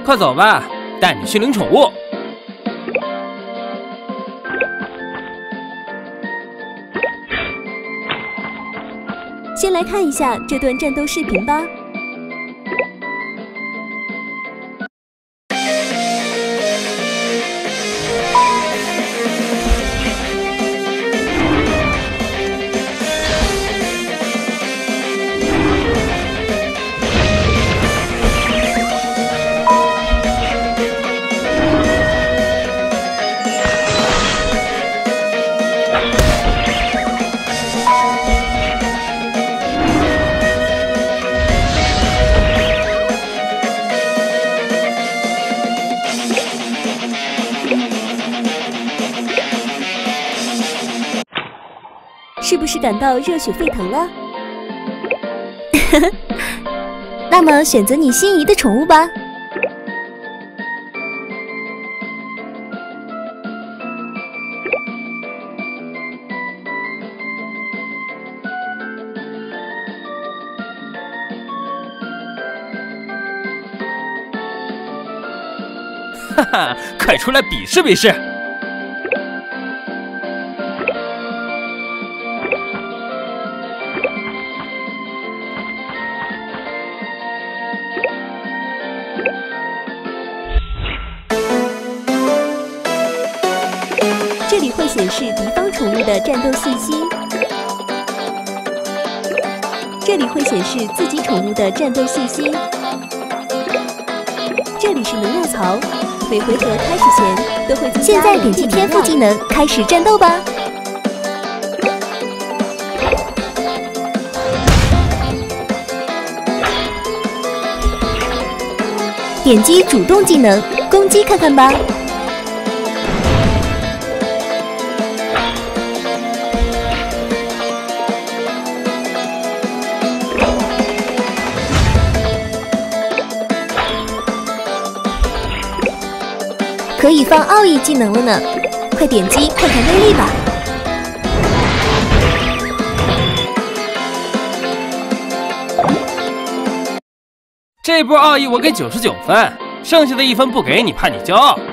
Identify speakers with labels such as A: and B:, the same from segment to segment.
A: 快走吧，带你去领宠物。
B: 先来看一下这段战斗视频吧。是不是感到热血沸腾了？那么选择你心仪的宠物吧。
A: 哈哈，快出来比试比试！
B: 这里会显示敌方宠物的战斗信息，这里会显示自己宠物的战斗信息，这里是能量槽，每回合开始前都会增加。现在点击天赋技能，开始战斗吧！点击主动技能，攻击看看吧。可以放奥义技能了呢，快点击看看威力吧。
A: 这波奥义我给99分，剩下的1分不给你，怕你骄傲。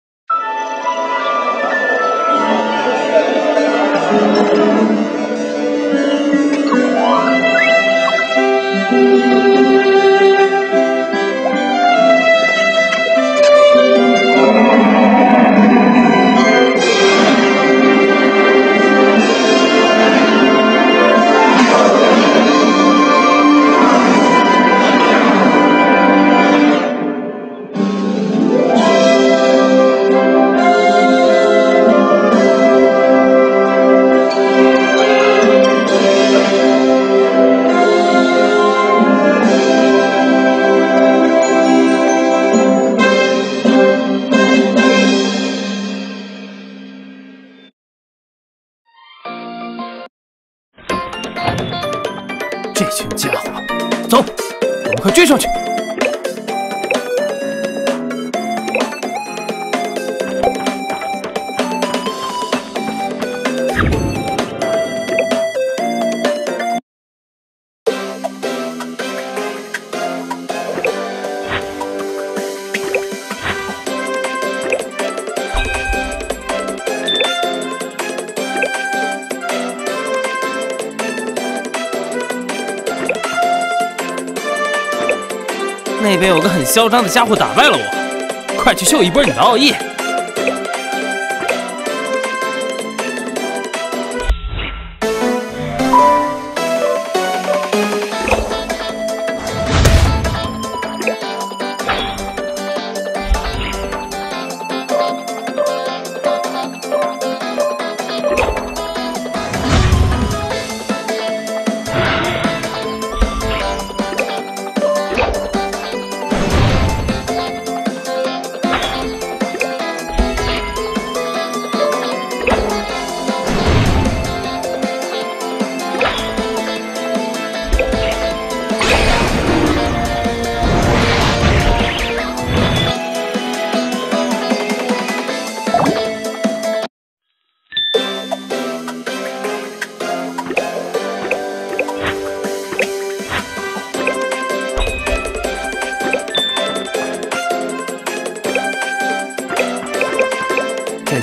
A: 这群家伙，走，我们快追上去！那边有个很嚣张的家伙打败了我，快去秀一波你的奥义！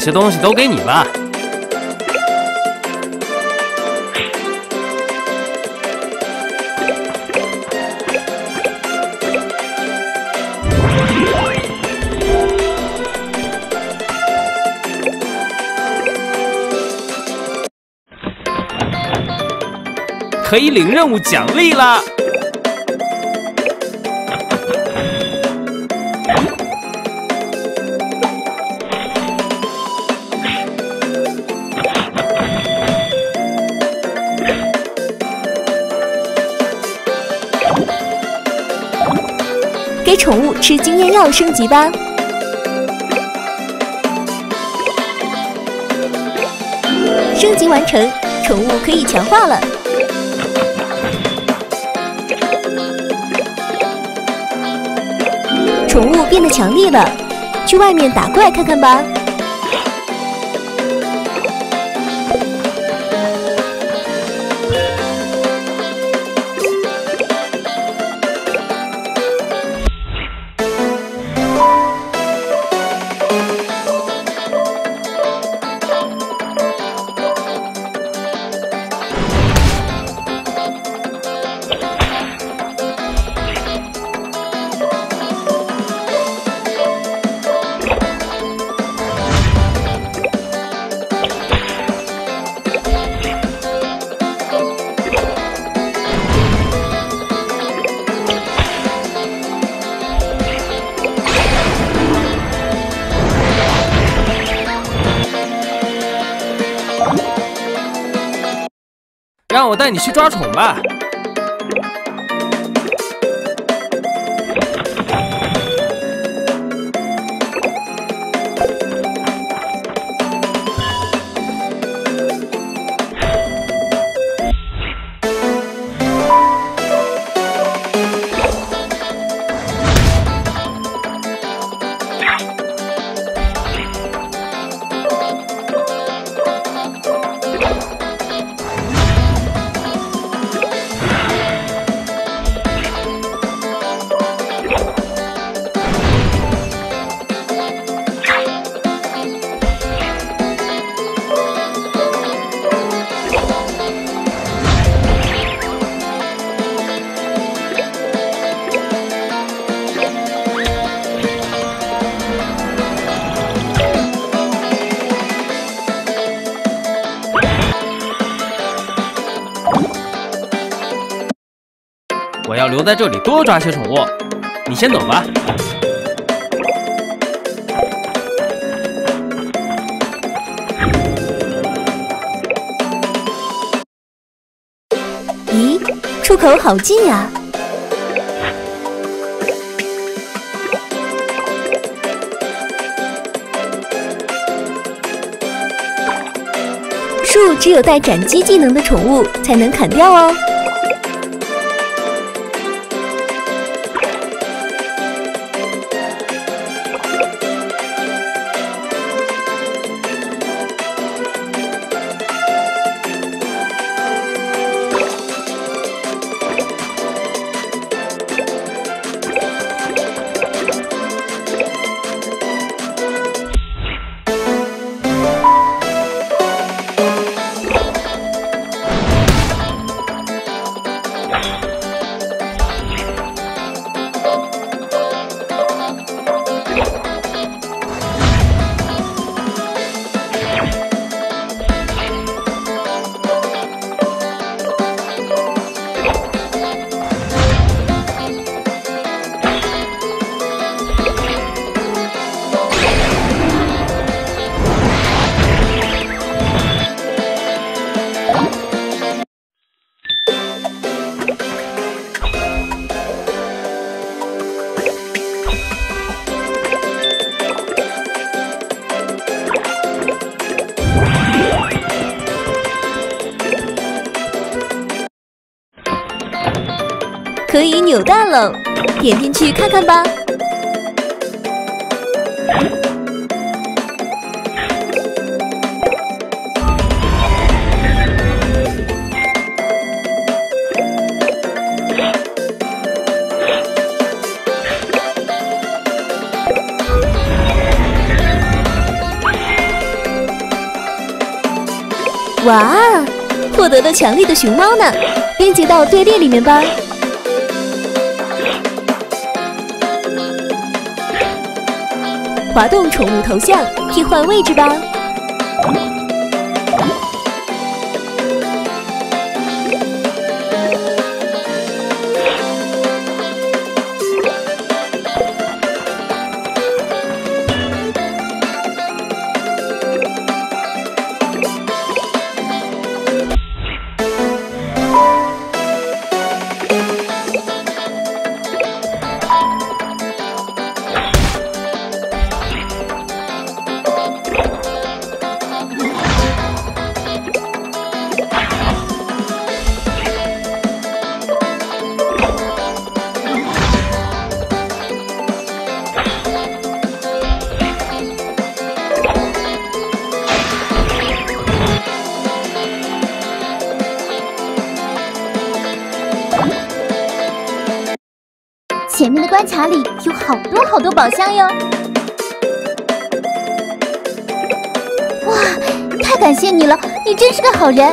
A: 些东西都给你吧。可以领任务奖励啦！
B: 给宠物吃经验药升级吧。升级完成，宠物可以强化了。宠物变得强力了，去外面打怪看看吧。
A: 让我带你去抓宠吧。我要留在这里多抓些宠物，你先走吧。
B: 咦，出口好近呀！树只有带斩击技能的宠物才能砍掉哦。可以扭蛋喽，点进去看看吧。 哇，获得了强力的熊猫呢！编辑到队列里面吧。滑动宠物头像，替换位置吧。
C: 前面的关卡里有好多宝箱哟！哇，太感谢你了，你真是个好人。